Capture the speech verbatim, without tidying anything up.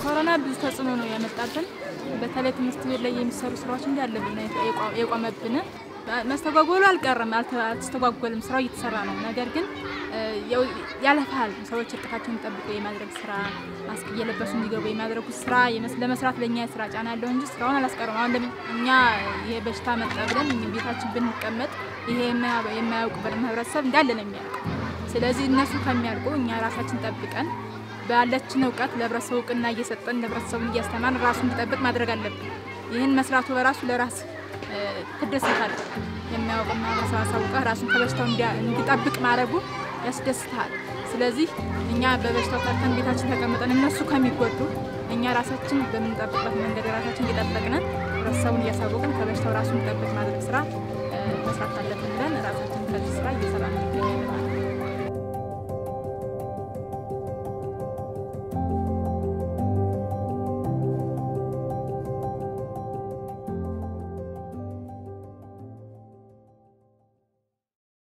ኮሮና ብዙ ተጽዕኖ ነው ያመጣብን በተለይ ትምህርት ቤት ላይ የሚሰሩ ስራዎች እንዲያለብን የቆመብን መስተጓጎሉ አልቀረም አልተስተጓጎልም ስራው እየተሰራ ነው ነገር ግን ያለፋል ሰዎች እርቀታቸውን ጠብቀው የማድረግ ስራ ማስክ እየለበሱ እንዲገቡ የማድረጉ ስራ ለመስራት ለኛ ስራ ጫና ያለው እንጂ ስራውን አላስቀረም አሁን ለኛ የበሽታ መጣ ብለን ቤታችን ብንቀመጥ ይሄ የማያውቅ በመህበረሰብ እንዳለ ነው የሚያውቅ ስለዚህ እነሱ ከሚያልቁ እኛ ራሳችን ጠብቀን ባለችን ዕውቀት ለብረሰው ቅና እየሰጠን ለብረሰውን እያስተማን ራሱን እንዲጠብቅ ማድረግ አለብን ይሄን መስራቱ በራሱ ለራስ ተደስታል የሚያውቅና ማሳሳውቀ ራሱን ከበሽታው እንዲጠብቅ ማድረጉ ያስደስታል ስለዚህ እኛ በበሽታው ታተን ቤታችን ተቀምጠን እነሱ ከሚጎዱ እኛ ራሳችን በመንጠብቅበት መንገድ ራሳችን እየጠበቅን ራሳውን ያሳወቁን ከበሽታው ራሱን እንዲጠብቅ ማድረግ ስራ መስራት አለብን ብለን ራሳችን ከዚህ ስራ